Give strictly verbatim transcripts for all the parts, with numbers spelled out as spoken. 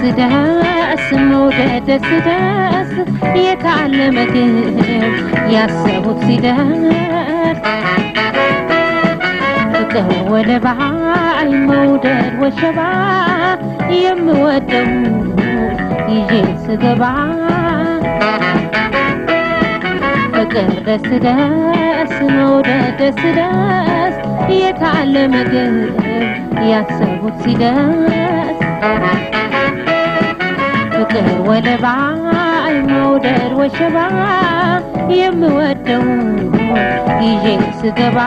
ደስ መውደድ ደስ ደስ የታለመ ግብ ያሰቡት ሲደርስ ፍቅር ወደ ባይ መውደድ ወሸባ የምወደው ይዤ ስገባ ፍቅር ደስ ደስ መውደድ ደስ ደስ የታለመ ግብ ያሰቡት ሲደርስ ፍቅር ወደ ባይ መውደድ ወሸባ የምወደው ይዤ ስገባ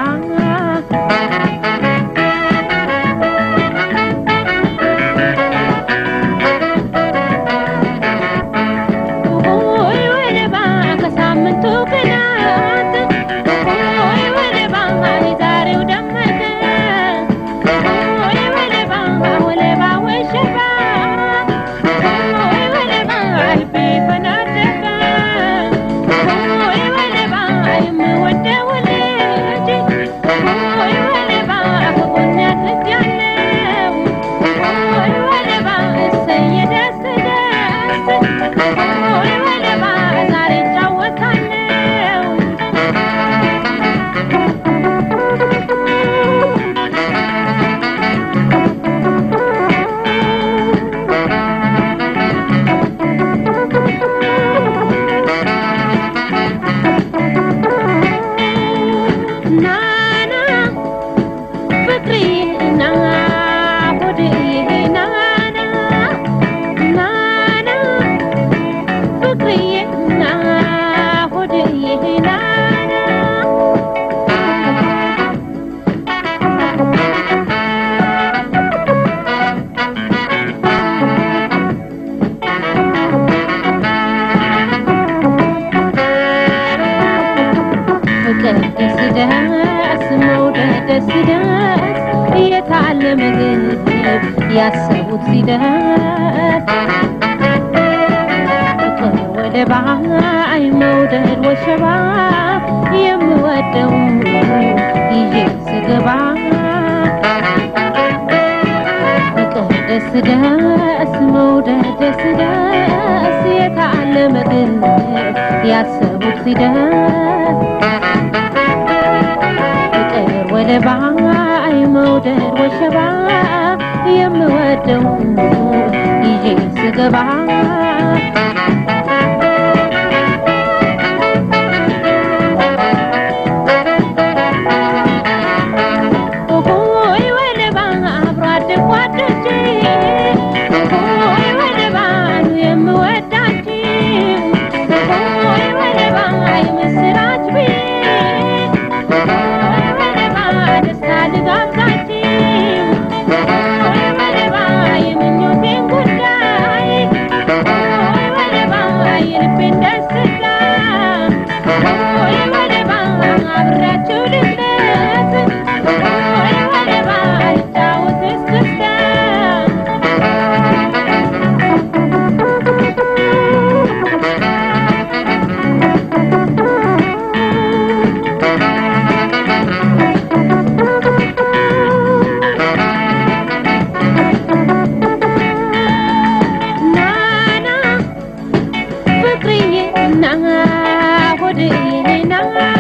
ያሰቡት ሲደርስ ፍቅር ወደ ባይ መውደድ ወሸባ የምወደው ይዤ ስገባ ፍቅር ደስ ደስ መውደድ ደስ ደስ የታለመ ግብ ያሰቡት ሲደርስ ፍቅር ወደ ባይ መውደድ ወሸባ የምወደው ይዤ ስገባ ሆይ ወደ ባይ አብሮ አደግ ጓደኞቼ ሆይ ወደ ባይ የምወዳችሁ ሆይ ወደ ባይ ምስራች ቤት ሆይ ወደ ባይ ደስታ ልጋብዛችሁ Fikreye na hode na